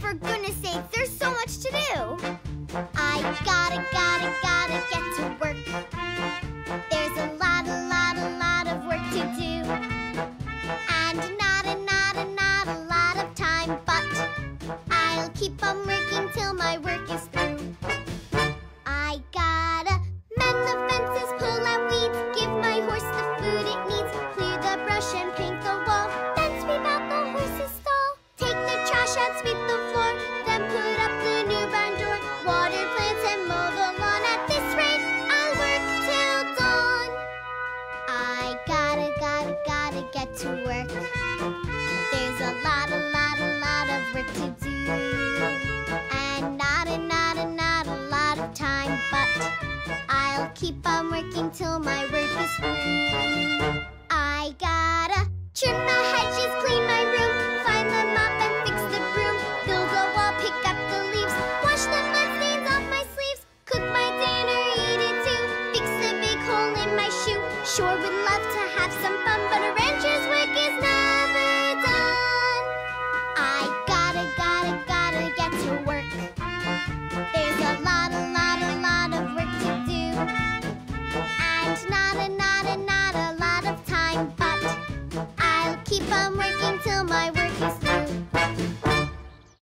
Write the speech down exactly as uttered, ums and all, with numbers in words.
for goodness sake, there's so much to do. I gotta, gotta, gotta get to work. There's a lot, a lot, a lot of work to do. And not a, not a, not a lot of time, but I'll keep on working till my work is through. I gotta mend the fences, pull out weeds, give my horse the food it needs, clear the brush and paint the wall, then sweep out the horse's stall, take the trash out, sweep the floor, then put up the new barn door, water plants and mow the lawn. At this rate, I'll work till dawn. I gotta, gotta, gotta get to work. There's a lot, a lot, a lot of work to do, and not a, not a, not a lot of time, but I'll keep on working till my work is through. I gotta trim the hedges, clean my room, find the mop and fix the broom, build a wall, pick up the leaves, wash the mud stains off my sleeves, cook my dinner, eat it too, fix the big hole in my shoe. Sure would love to have some fun, but